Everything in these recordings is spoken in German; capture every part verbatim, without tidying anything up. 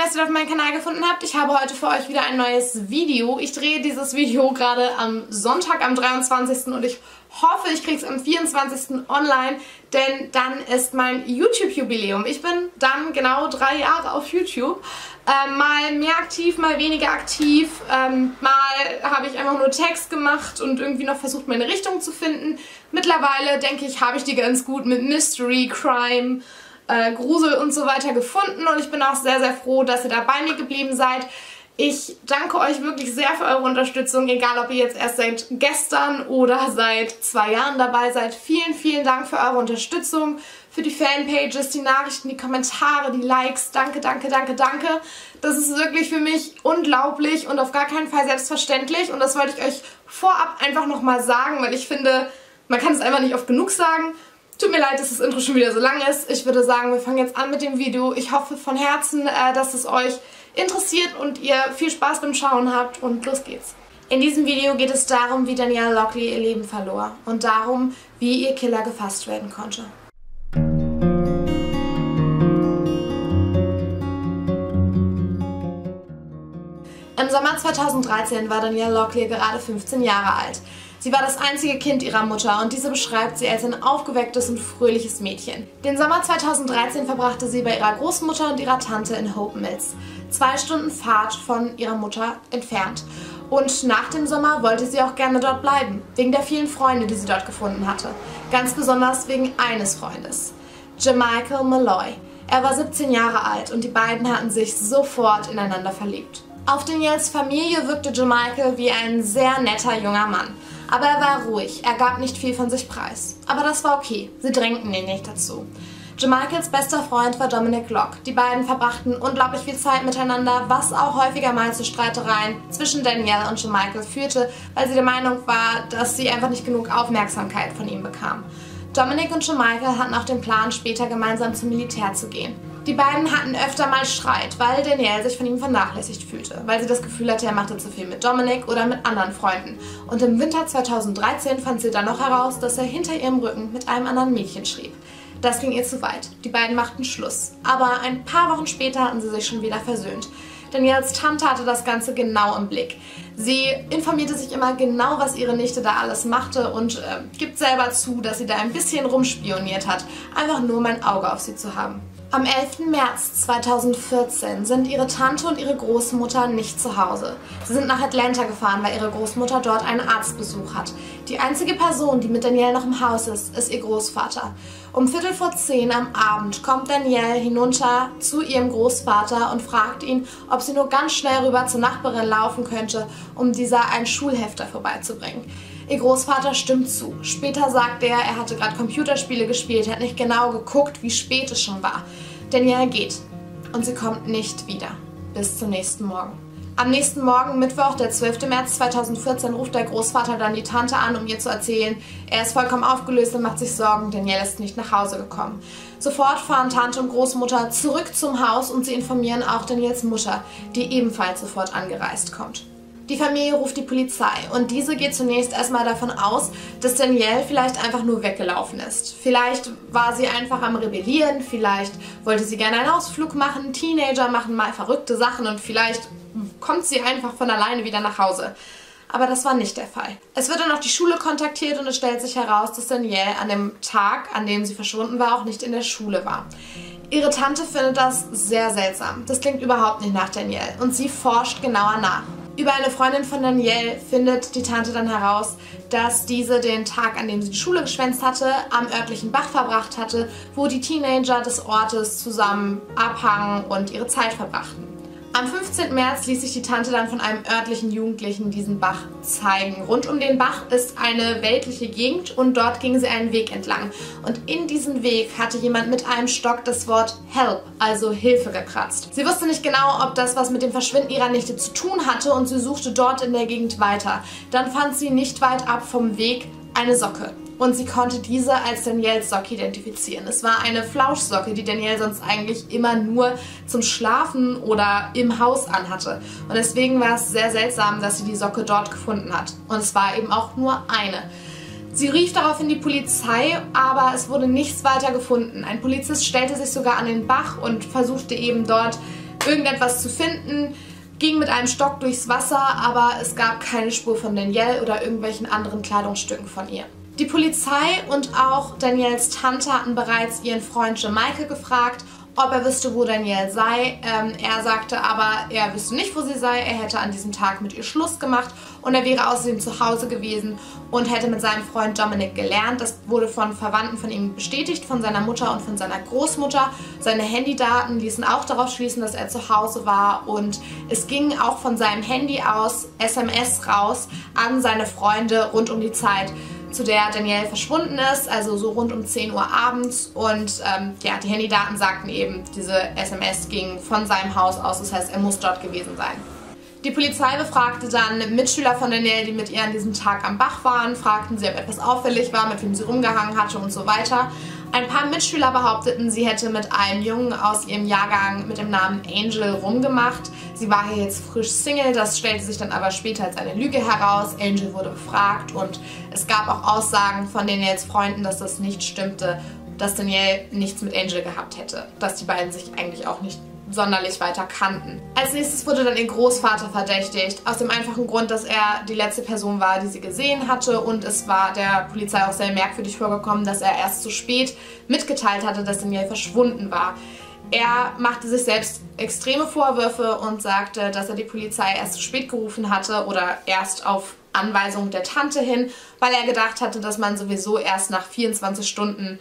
dass ihr auf meinen Kanal gefunden habt. Ich habe heute für euch wieder ein neues Video. Ich drehe dieses Video gerade am Sonntag, am dreiundzwanzigsten und ich hoffe, ich kriege es am vierundzwanzigsten online, denn dann ist mein YouTube-Jubiläum. Ich bin dann genau drei Jahre auf YouTube. Ähm, mal mehr aktiv, mal weniger aktiv. Ähm, mal habe ich einfach nur Text gemacht und irgendwie noch versucht, meine Richtung zu finden. Mittlerweile, denke ich, habe ich die ganz gut mit Mystery, Crime, äh, Grusel und so weiter gefunden. Und ich bin auch sehr, sehr froh, dass ihr da bei mir geblieben seid. Ich danke euch wirklich sehr für eure Unterstützung, egal ob ihr jetzt erst seit gestern oder seit zwei Jahren dabei seid. Vielen, vielen Dank für eure Unterstützung, für die Fanpages, die Nachrichten, die Kommentare, die Likes. Danke, danke, danke, danke. Das ist wirklich für mich unglaublich und auf gar keinen Fall selbstverständlich. Und das wollte ich euch vorab einfach nochmal sagen, weil ich finde, man kann es einfach nicht oft genug sagen. Tut mir leid, dass das Intro schon wieder so lang ist. Ich würde sagen, wir fangen jetzt an mit dem Video. Ich hoffe von Herzen, dass es euch interessiert und ihr viel Spaß beim Schauen habt und los geht's. In diesem Video geht es darum, wie Danielle Lockley ihr Leben verlor und darum, wie ihr Killer gefasst werden konnte. Im Sommer zweitausenddreizehn war Danielle Lockley gerade fünfzehn Jahre alt. Sie war das einzige Kind ihrer Mutter und diese beschreibt sie als ein aufgewecktes und fröhliches Mädchen. Den Sommer zweitausenddreizehn verbrachte sie bei ihrer Großmutter und ihrer Tante in Hope Mills, zwei Stunden Fahrt von ihrer Mutter entfernt. Und nach dem Sommer wollte sie auch gerne dort bleiben, wegen der vielen Freunde, die sie dort gefunden hatte. Ganz besonders wegen eines Freundes, Jamichael Malloy. Er war siebzehn Jahre alt und die beiden hatten sich sofort ineinander verliebt. Auf Danielles Familie wirkte Jamichael wie ein sehr netter junger Mann. Aber er war ruhig, er gab nicht viel von sich preis. Aber das war okay, sie drängten ihn nicht dazu. Jamichaels bester Freund war Dominic Locke. Die beiden verbrachten unglaublich viel Zeit miteinander, was auch häufiger mal zu Streitereien zwischen Danielle und Jamichael führte, weil sie der Meinung war, dass sie einfach nicht genug Aufmerksamkeit von ihm bekam. Dominic und Jamichael hatten auch den Plan, später gemeinsam zum Militär zu gehen. Die beiden hatten öfter mal Streit, weil Danielle sich von ihm vernachlässigt fühlte, weil sie das Gefühl hatte, er machte zu viel mit Dominic oder mit anderen Freunden. Und im Winter zweitausenddreizehn fand sie dann noch heraus, dass er hinter ihrem Rücken mit einem anderen Mädchen schrieb. Das ging ihr zu weit. Die beiden machten Schluss. Aber ein paar Wochen später hatten sie sich schon wieder versöhnt. Danielles Tante hatte das Ganze genau im Blick. Sie informierte sich immer genau, was ihre Nichte da alles machte und äh, gibt selber zu, dass sie da ein bisschen rumspioniert hat, einfach nur um ein Auge auf sie zu haben. Am elften März zweitausendvierzehn sind ihre Tante und ihre Großmutter nicht zu Hause. Sie sind nach Atlanta gefahren, weil ihre Großmutter dort einen Arztbesuch hat. Die einzige Person, die mit Danielle noch im Haus ist, ist ihr Großvater. Um Viertel vor zehn am Abend kommt Danielle hinunter zu ihrem Großvater und fragt ihn, ob sie nur ganz schnell rüber zur Nachbarin laufen könnte, um dieser ein Schulhefter vorbeizubringen. Ihr Großvater stimmt zu. Später sagt er, er hatte gerade Computerspiele gespielt, er hat nicht genau geguckt, wie spät es schon war. Danielle geht und sie kommt nicht wieder. Bis zum nächsten Morgen. Am nächsten Morgen, Mittwoch, der zwölfte März zweitausendvierzehn, ruft der Großvater dann die Tante an, um ihr zu erzählen, er ist vollkommen aufgelöst und macht sich Sorgen, Danielle ist nicht nach Hause gekommen. Sofort fahren Tante und Großmutter zurück zum Haus und sie informieren auch Danielles Mutter, die ebenfalls sofort angereist kommt. Die Familie ruft die Polizei und diese geht zunächst erstmal davon aus, dass Danielle vielleicht einfach nur weggelaufen ist. Vielleicht war sie einfach am Rebellieren, vielleicht wollte sie gerne einen Ausflug machen, Teenager machen mal verrückte Sachen und vielleicht kommt sie einfach von alleine wieder nach Hause. Aber das war nicht der Fall. Es wird dann auch die Schule kontaktiert und es stellt sich heraus, dass Danielle an dem Tag, an dem sie verschwunden war, auch nicht in der Schule war. Ihre Tante findet das sehr seltsam. Das klingt überhaupt nicht nach Danielle und sie forscht genauer nach. Über eine Freundin von Danielle findet die Tante dann heraus, dass diese den Tag, an dem sie die Schule geschwänzt hatte, am örtlichen Bach verbracht hatte, wo die Teenager des Ortes zusammen abhangen und ihre Zeit verbrachten. Am fünfzehnten März ließ sich die Tante dann von einem örtlichen Jugendlichen diesen Bach zeigen. Rund um den Bach ist eine weltliche Gegend und dort ging sie einen Weg entlang. Und in diesen Weg hatte jemand mit einem Stock das Wort Help, also Hilfe, gekratzt. Sie wusste nicht genau, ob das was mit dem Verschwinden ihrer Nichte zu tun hatte und sie suchte dort in der Gegend weiter. Dann fand sie nicht weit ab vom Weg eine Socke. Und sie konnte diese als Danielles Socke identifizieren. Es war eine Flauschsocke, die Danielle sonst eigentlich immer nur zum Schlafen oder im Haus anhatte. Und deswegen war es sehr seltsam, dass sie die Socke dort gefunden hat. Und es war eben auch nur eine. Sie rief daraufhin die Polizei, aber es wurde nichts weiter gefunden. Ein Polizist stellte sich sogar an den Bach und versuchte eben dort irgendetwas zu finden, ging mit einem Stock durchs Wasser, aber es gab keine Spur von Danielle oder irgendwelchen anderen Kleidungsstücken von ihr. Die Polizei und auch Danielles Tante hatten bereits ihren Freund Jamichael gefragt, ob er wüsste, wo Danielle sei. Ähm, er sagte aber, er wüsste nicht, wo sie sei. Er hätte an diesem Tag mit ihr Schluss gemacht und er wäre außerdem zu Hause gewesen und hätte mit seinem Freund Dominic gelernt. Das wurde von Verwandten von ihm bestätigt, von seiner Mutter und von seiner Großmutter. Seine Handydaten ließen auch darauf schließen, dass er zu Hause war und es ging auch von seinem Handy aus S M S raus an seine Freunde rund um die Zeit, zu der Danielle verschwunden ist, also so rund um zehn Uhr abends und ähm, ja, die Handydaten sagten eben, diese S M S ging von seinem Haus aus, das heißt, er muss dort gewesen sein. Die Polizei befragte dann Mitschüler von Danielle, die mit ihr an diesem Tag am Bach waren, fragten sie, ob etwas auffällig war, mit wem sie rumgehangen hatte und so weiter. Ein paar Mitschüler behaupteten, sie hätte mit einem Jungen aus ihrem Jahrgang mit dem Namen Angel rumgemacht. Sie war hier jetzt frisch Single, das stellte sich dann aber später als eine Lüge heraus. Angel wurde befragt und es gab auch Aussagen von Danielles Freunden, dass das nicht stimmte, dass Danielle nichts mit Angel gehabt hätte, dass die beiden sich eigentlich auch nicht sonderlich weiter kannten. Als nächstes wurde dann ihr Großvater verdächtigt, aus dem einfachen Grund, dass er die letzte Person war, die sie gesehen hatte und es war der Polizei auch sehr merkwürdig vorgekommen, dass er erst zu spät mitgeteilt hatte, dass Danielle verschwunden war. Er machte sich selbst extreme Vorwürfe und sagte, dass er die Polizei erst zu spät gerufen hatte oder erst auf Anweisung der Tante hin, weil er gedacht hatte, dass man sowieso erst nach vierundzwanzig Stunden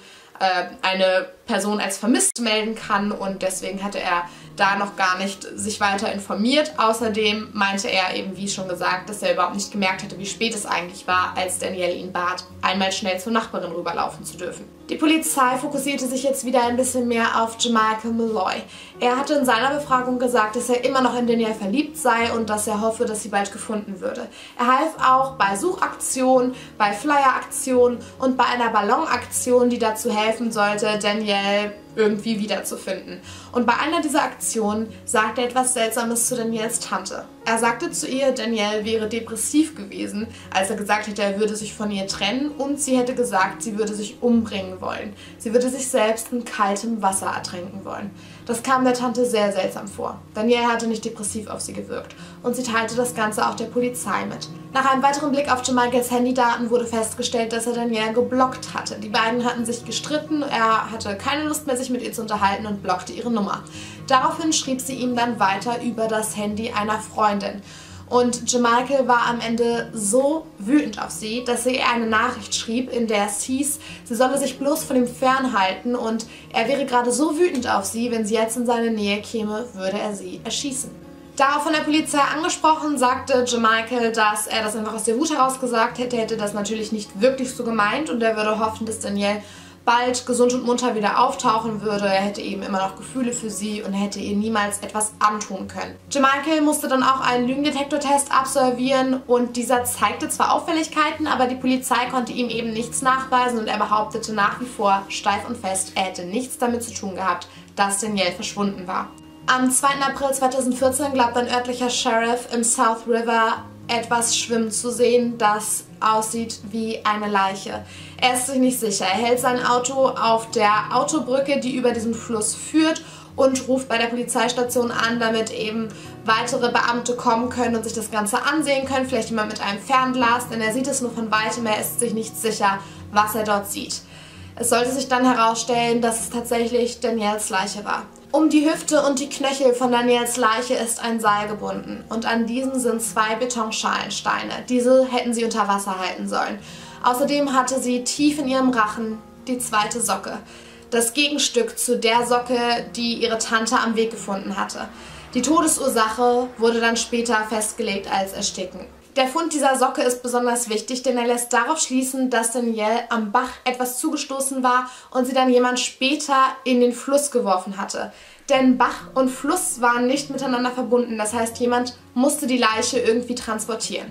eine Person als vermisst melden kann und deswegen hatte er da noch gar nicht sich weiter informiert. Außerdem meinte er eben, wie schon gesagt, dass er überhaupt nicht gemerkt hatte, wie spät es eigentlich war, als Danielle ihn bat, einmal schnell zur Nachbarin rüberlaufen zu dürfen. Die Polizei fokussierte sich jetzt wieder ein bisschen mehr auf Jamichael Malloy. Er hatte in seiner Befragung gesagt, dass er immer noch in Danielle verliebt sei und dass er hoffe, dass sie bald gefunden würde. Er half auch bei Suchaktionen, bei Flyeraktionen und bei einer Ballonaktion, die dazu helfen sollte, Danielle irgendwie wiederzufinden. Und bei einer dieser Aktionen sagte er etwas Seltsames zu Danielles Tante. Er sagte zu ihr, Danielle wäre depressiv gewesen, als er gesagt hätte, er würde sich von ihr trennen und sie hätte gesagt, sie würde sich umbringen wollen. Sie würde sich selbst in kaltem Wasser ertränken wollen. Das kam der Tante sehr seltsam vor. Danielle hatte nicht depressiv auf sie gewirkt und sie teilte das Ganze auch der Polizei mit. Nach einem weiteren Blick auf Jamichaels Handydaten wurde festgestellt, dass er Danielle geblockt hatte. Die beiden hatten sich gestritten, er hatte keine Lust mehr, sich mit ihr zu unterhalten und blockte ihre Nummer. Daraufhin schrieb sie ihm dann weiter über das Handy einer Freundin. Und Jamichael war am Ende so wütend auf sie, dass er ihr eine Nachricht schrieb, in der es hieß, sie solle sich bloß von ihm fernhalten und er wäre gerade so wütend auf sie, wenn sie jetzt in seine Nähe käme, würde er sie erschießen. Darauf von der Polizei angesprochen, sagte Jamichael, dass er das einfach aus der Wut heraus gesagt hätte, hätte das natürlich nicht wirklich so gemeint und er würde hoffen, dass Danielle bald gesund und munter wieder auftauchen würde. Er hätte eben immer noch Gefühle für sie und er hätte ihr niemals etwas antun können. Jamichael musste dann auch einen Lügendetektortest absolvieren und dieser zeigte zwar Auffälligkeiten, aber die Polizei konnte ihm eben nichts nachweisen und er behauptete nach wie vor steif und fest, er hätte nichts damit zu tun gehabt, dass Danielle verschwunden war. Am zweiten April zweitausendvierzehn glaubt ein örtlicher Sheriff im South River etwas schwimmen zu sehen, das aussieht wie eine Leiche. Er ist sich nicht sicher. Er hält sein Auto auf der Autobrücke, die über diesen Fluss führt und ruft bei der Polizeistation an, damit eben weitere Beamte kommen können und sich das Ganze ansehen können. Vielleicht jemand mit einem Fernglas, denn er sieht es nur von weitem. Er ist sich nicht sicher, was er dort sieht. Es sollte sich dann herausstellen, dass es tatsächlich Danielles Leiche war. Um die Hüfte und die Knöchel von Danielles Leiche ist ein Seil gebunden und an diesem sind zwei Betonschalensteine. Diese hätten sie unter Wasser halten sollen. Außerdem hatte sie tief in ihrem Rachen die zweite Socke. Das Gegenstück zu der Socke, die ihre Tante am Weg gefunden hatte. Die Todesursache wurde dann später festgelegt als Ersticken. Der Fund dieser Socke ist besonders wichtig, denn er lässt darauf schließen, dass Danielle am Bach etwas zugestoßen war und sie dann jemand später in den Fluss geworfen hatte. Denn Bach und Fluss waren nicht miteinander verbunden, das heißt, jemand musste die Leiche irgendwie transportieren.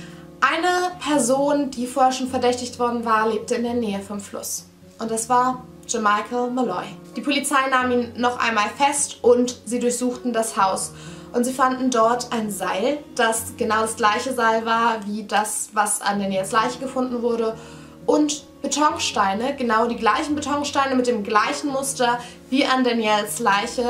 Eine Person, die vorher schon verdächtigt worden war, lebte in der Nähe vom Fluss. Und das war Jamichael Malloy. Die Polizei nahm ihn noch einmal fest und sie durchsuchten das Haus. Und sie fanden dort ein Seil, das genau das gleiche Seil war wie das, was an Danielles Leiche gefunden wurde. Und Betonsteine, genau die gleichen Betonsteine mit dem gleichen Muster wie an Danielles Leiche.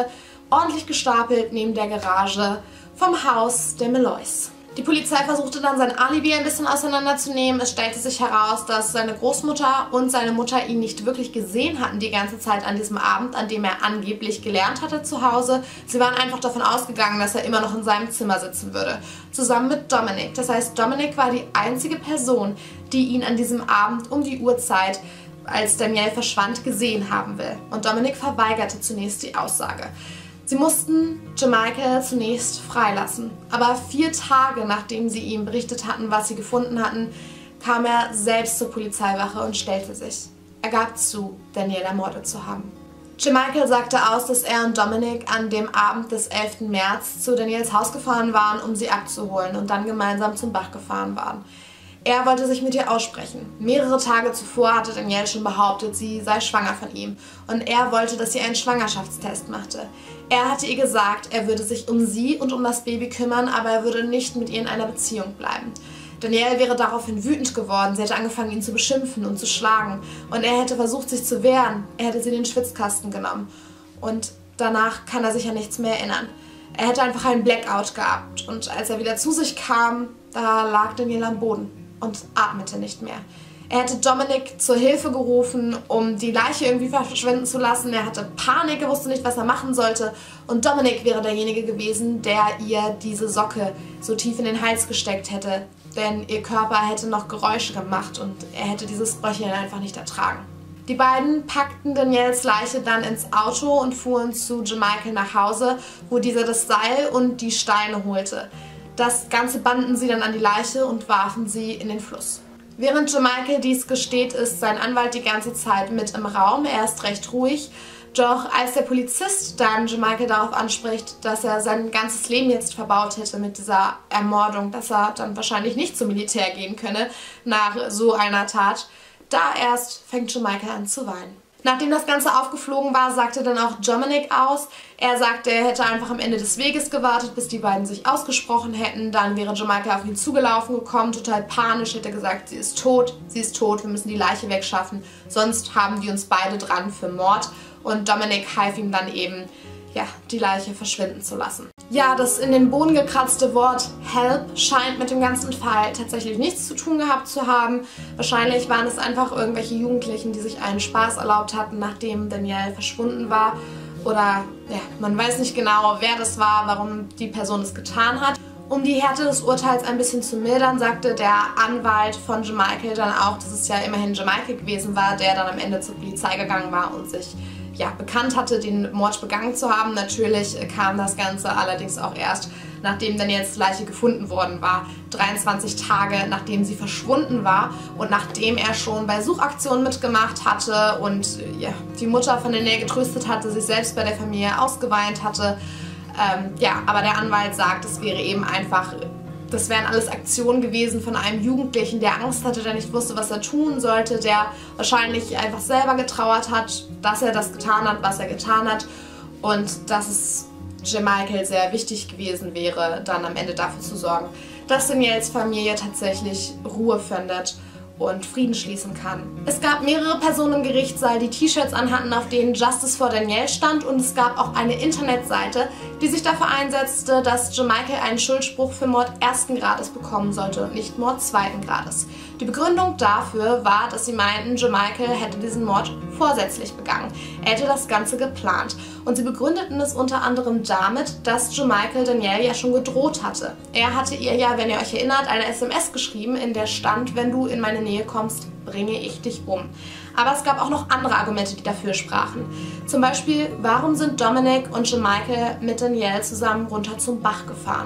ordentlich gestapelt neben der Garage vom Haus der Malloys. Die Polizei versuchte dann sein Alibi ein bisschen auseinanderzunehmen. Es stellte sich heraus, dass seine Großmutter und seine Mutter ihn nicht wirklich gesehen hatten die ganze Zeit an diesem Abend, an dem er angeblich gelernt hatte zu Hause. Sie waren einfach davon ausgegangen, dass er immer noch in seinem Zimmer sitzen würde, zusammen mit Dominic. Das heißt, Dominic war die einzige Person, die ihn an diesem Abend um die Uhrzeit, als Danielle verschwand, gesehen haben will. Und Dominic verweigerte zunächst die Aussage. Sie mussten Jamichael zunächst freilassen, aber vier Tage nachdem sie ihm berichtet hatten, was sie gefunden hatten, kam er selbst zur Polizeiwache und stellte sich. Er gab zu, Danielle ermordet zu haben. Jamichael sagte aus, dass er und Dominic an dem Abend des elften März zu Danielles Haus gefahren waren, um sie abzuholen und dann gemeinsam zum Bach gefahren waren. Er wollte sich mit ihr aussprechen. Mehrere Tage zuvor hatte Danielle schon behauptet, sie sei schwanger von ihm und er wollte, dass sie einen Schwangerschaftstest machte. Er hatte ihr gesagt, er würde sich um sie und um das Baby kümmern, aber er würde nicht mit ihr in einer Beziehung bleiben. Danielle wäre daraufhin wütend geworden, sie hätte angefangen, ihn zu beschimpfen und zu schlagen und er hätte versucht, sich zu wehren. Er hätte sie in den Schwitzkasten genommen und danach kann er sich an nichts mehr erinnern. Er hätte einfach einen Blackout gehabt und als er wieder zu sich kam, da lag Danielle am Boden und atmete nicht mehr. Er hätte Dominic zur Hilfe gerufen, um die Leiche irgendwie verschwinden zu lassen. Er hatte Panik, er wusste nicht, was er machen sollte. Und Dominic wäre derjenige gewesen, der ihr diese Socke so tief in den Hals gesteckt hätte. Denn ihr Körper hätte noch Geräusche gemacht und er hätte dieses Röcheln einfach nicht ertragen. Die beiden packten Danielles Leiche dann ins Auto und fuhren zu Jamichael nach Hause, wo dieser das Seil und die Steine holte. Das Ganze banden sie dann an die Leiche und warfen sie in den Fluss. Während Jamichael dies gesteht, ist sein Anwalt die ganze Zeit mit im Raum. Er ist recht ruhig. Doch als der Polizist dann Jamichael darauf anspricht, dass er sein ganzes Leben jetzt verbaut hätte mit dieser Ermordung, dass er dann wahrscheinlich nicht zum Militär gehen könne nach so einer Tat, da erst fängt Jamichael an zu weinen. Nachdem das Ganze aufgeflogen war, sagte dann auch Dominic aus. Er sagte, er hätte einfach am Ende des Weges gewartet, bis die beiden sich ausgesprochen hätten. Dann wäre Jamichael auf ihn zugelaufen gekommen, total panisch, hätte gesagt, sie ist tot, sie ist tot, wir müssen die Leiche wegschaffen, sonst haben wir uns beide dran für Mord. Und Dominic half ihm dann eben, ja, die Leiche verschwinden zu lassen. Ja, das in den Boden gekratzte Wort Help scheint mit dem ganzen Fall tatsächlich nichts zu tun gehabt zu haben. Wahrscheinlich waren es einfach irgendwelche Jugendlichen, die sich einen Spaß erlaubt hatten, nachdem Danielle verschwunden war. Oder, ja, man weiß nicht genau, wer das war, warum die Person es getan hat. Um die Härte des Urteils ein bisschen zu mildern, sagte der Anwalt von Jamichael dann auch, dass es ja immerhin Jamichael gewesen war, der dann am Ende zur Polizei gegangen war und sich ja, bekannt hatte, den Mord begangen zu haben. Natürlich kam das Ganze allerdings auch erst, nachdem Danielles Leiche gefunden worden war, dreiundzwanzig Tage nachdem sie verschwunden war und nachdem er schon bei Suchaktionen mitgemacht hatte und ja, die Mutter von Danielle getröstet hatte, sich selbst bei der Familie ausgeweint hatte. Ähm, ja, aber der Anwalt sagt, es wäre eben einfach, das wären alles Aktionen gewesen von einem Jugendlichen, der Angst hatte, der nicht wusste, was er tun sollte, der wahrscheinlich einfach selber getrauert hat, dass er das getan hat, was er getan hat und dass es Jamichael sehr wichtig gewesen wäre, dann am Ende dafür zu sorgen, dass Danielles Familie tatsächlich Ruhe findet und Frieden schließen kann. Es gab mehrere Personen im Gerichtssaal, die T-Shirts anhatten, auf denen Justice for Danielle stand und es gab auch eine Internetseite, die sich dafür einsetzte, dass Jamichael einen Schuldspruch für Mord ersten Grades bekommen sollte und nicht Mord zweiten Grades. Die Begründung dafür war, dass sie meinten, Jamichael hätte diesen Mord vorsätzlich begangen. Er hätte das Ganze geplant. Und sie begründeten es unter anderem damit, dass Jamichael Danielle ja schon gedroht hatte. Er hatte ihr ja, wenn ihr euch erinnert, eine S M S geschrieben, in der stand, wenn du in meine Nähe kommst, bringe ich dich um. Aber es gab auch noch andere Argumente, die dafür sprachen. Zum Beispiel, warum sind Dominic und Jamichael mit Danielle zusammen runter zum Bach gefahren?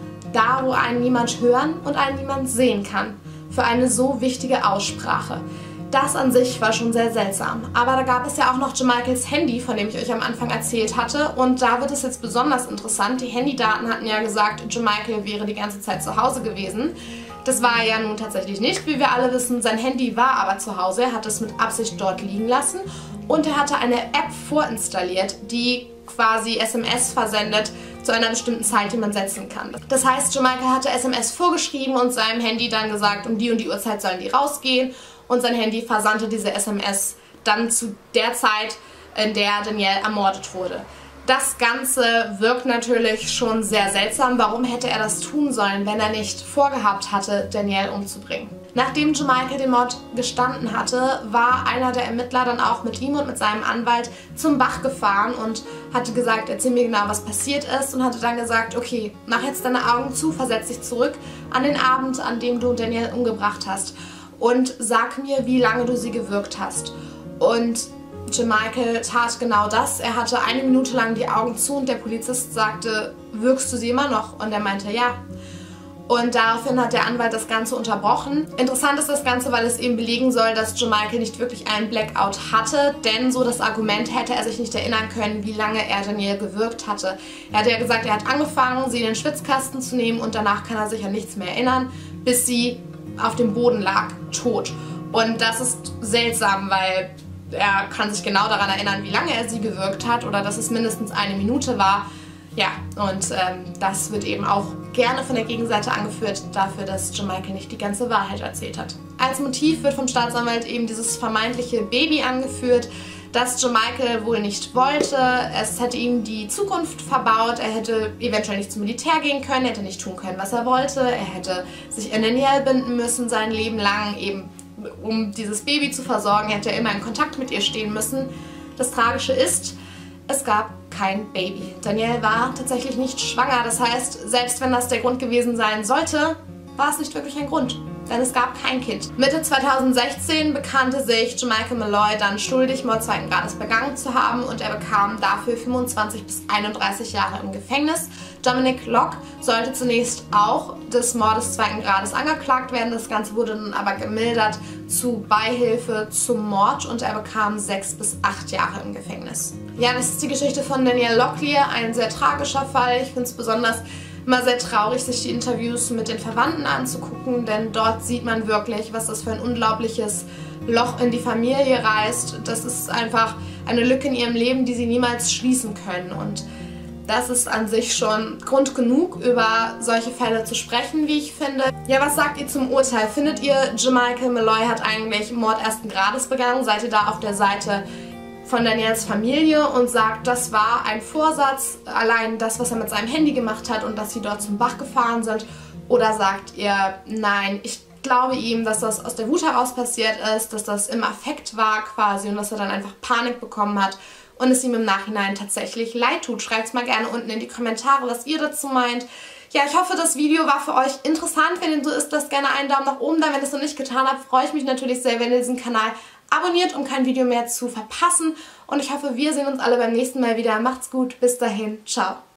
Da, wo einen niemand hören und einen niemand sehen kann. Für eine so wichtige Aussprache. Das an sich war schon sehr seltsam. Aber da gab es ja auch noch Jamichaels Handy, von dem ich euch am Anfang erzählt hatte. Und da wird es jetzt besonders interessant. Die Handydaten hatten ja gesagt, Jamichael wäre die ganze Zeit zu Hause gewesen. Das war er ja nun tatsächlich nicht, wie wir alle wissen. Sein Handy war aber zu Hause. Er hat es mit Absicht dort liegen lassen. Und er hatte eine App vorinstalliert, die quasi S M S versendet zu einer bestimmten Zeit, die man setzen kann. Das heißt, Jamichael hatte S M S vorgeschrieben und seinem Handy dann gesagt, um die und die Uhrzeit sollen die rausgehen. Und sein Handy versandte diese S M S dann zu der Zeit, in der Danielle ermordet wurde. Das Ganze wirkt natürlich schon sehr seltsam. Warum hätte er das tun sollen, wenn er nicht vorgehabt hatte, Danielle umzubringen? Nachdem Jamichael den Mord gestanden hatte, war einer der Ermittler dann auch mit ihm und mit seinem Anwalt zum Bach gefahren und hatte gesagt, erzähl mir genau, was passiert ist, und hatte dann gesagt, okay, mach jetzt deine Augen zu, versetz dich zurück an den Abend, an dem du Danielle umgebracht hast, und sag mir, wie lange du sie gewürgt hast. Und Jamichael tat genau das. Er hatte eine Minute lang die Augen zu und der Polizist sagte, würgst du sie immer noch? Und er meinte, ja. Und daraufhin hat der Anwalt das Ganze unterbrochen. Interessant ist das Ganze, weil es eben belegen soll, dass Jamichael nicht wirklich einen Blackout hatte, denn so das Argument, hätte er sich nicht erinnern können, wie lange er Danielle gewürgt hatte. Er hatte ja gesagt, er hat angefangen, sie in den Schwitzkasten zu nehmen und danach kann er sich an nichts mehr erinnern, bis sie auf dem Boden lag, tot. Und das ist seltsam, weil er kann sich genau daran erinnern, wie lange er sie gewürgt hat oder dass es mindestens eine Minute war. Ja, und ähm, das wird eben auch gerne von der Gegenseite angeführt dafür, dass Jamichael nicht die ganze Wahrheit erzählt hat. Als Motiv wird vom Staatsanwalt eben dieses vermeintliche Baby angeführt, das Jamichael wohl nicht wollte. Es hätte ihm die Zukunft verbaut, er hätte eventuell nicht zum Militär gehen können, er hätte nicht tun können, was er wollte, er hätte sich in Danielle binden müssen sein Leben lang, eben um dieses Baby zu versorgen, hätte er immer in Kontakt mit ihr stehen müssen. Das Tragische ist, es gab kein Baby. Danielle war tatsächlich nicht schwanger, das heißt, selbst wenn das der Grund gewesen sein sollte, war es nicht wirklich ein Grund, denn es gab kein Kind. Mitte zweitausendsechzehn bekannte sich Jamichael Malloy dann schuldig, Mord zweiten Grades begangen zu haben, und er bekam dafür fünfundzwanzig bis einunddreißig Jahre im Gefängnis. Dominic Locke sollte zunächst auch des Mordes zweiten Grades angeklagt werden, das Ganze wurde dann aber gemildert zu Beihilfe zum Mord und er bekam sechs bis acht Jahre im Gefängnis. Ja, das ist die Geschichte von Danielle Locklear, ein sehr tragischer Fall. Ich finde es besonders immer sehr traurig, sich die Interviews mit den Verwandten anzugucken, denn dort sieht man wirklich, was das für ein unglaubliches Loch in die Familie reißt. Das ist einfach eine Lücke in ihrem Leben, die sie niemals schließen können, und das ist an sich schon Grund genug, über solche Fälle zu sprechen, wie ich finde. Ja, was sagt ihr zum Urteil? Findet ihr, Jamichael Malloy hat eigentlich Mord ersten Grades begangen? Seid ihr da auf der Seite von Danielles Familie und sagt, das war ein Vorsatz, allein das, was er mit seinem Handy gemacht hat und dass sie dort zum Bach gefahren sind? Oder sagt ihr, nein, ich glaube ihm, dass das aus der Wut heraus passiert ist, dass das im Affekt war quasi und dass er dann einfach Panik bekommen hat und es ihm im Nachhinein tatsächlich leid tut? Schreibt es mal gerne unten in die Kommentare, was ihr dazu meint. Ja, ich hoffe, das Video war für euch interessant. Wenn dem so ist, lasst gerne einen Daumen nach oben da. Wenn ihr es noch nicht getan habt, freue ich mich natürlich sehr, wenn ihr diesen Kanal abonniert, um kein Video mehr zu verpassen. Und ich hoffe, wir sehen uns alle beim nächsten Mal wieder. Macht's gut, bis dahin, ciao.